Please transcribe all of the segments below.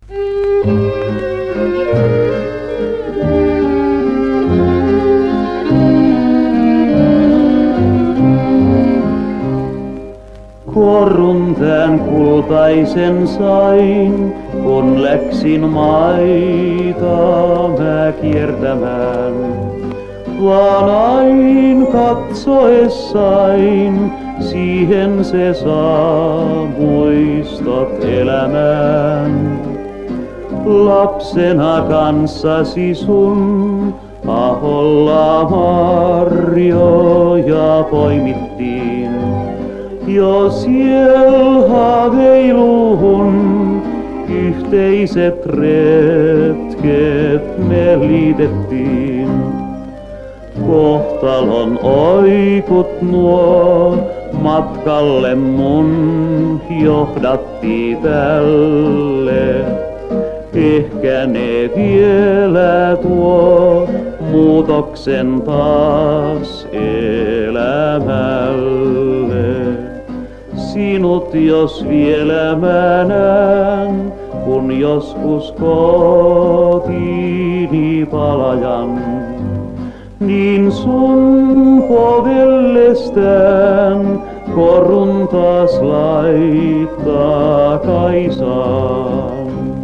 Kuorrun tän kultaisen sain, kun läksin maita mä kiertämään. Vaan ain katsoessain, siihen se saa muistot elämään. Lapsena kanssasi sun aholla marjoja poimittiin. Jo siel haaveiluhun yhteiset retket me liitettiin. Kohtalon oikut nuo matkalle mun johdatti tälle. Ehkä ne vielä tuo muutoksen taas elämälle. Sinut jos vielä mä näen, kun joskus kotiini palajan, niin sun povellestään korun taas laittaa Kaisaan.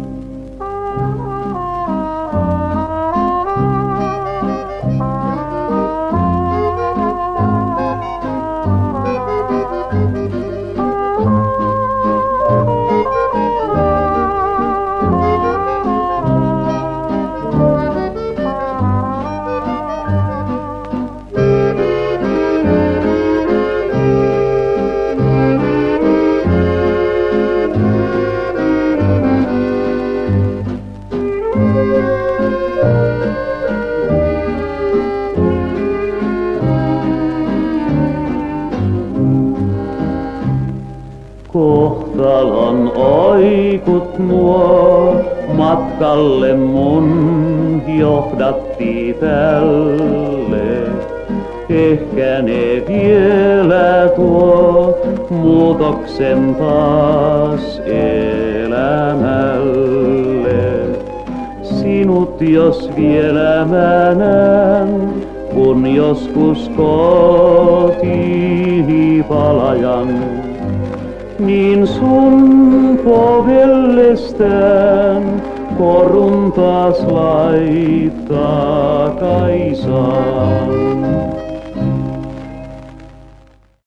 Kohtalon oikut nuo matkalle mun johdatti tälle. Ehkä ne vielä tuo muutoksen taas elämälle. Sinut jos vielä mä näen, kun joskus kotiini palajan, niin sun povellestään korun taas laittaa Kaisaan.